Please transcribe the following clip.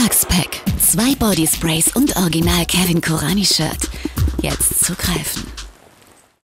Geschmackspack. 2 Bodysprays und Original Kevin Kuranyi Shirt. Jetzt zugreifen.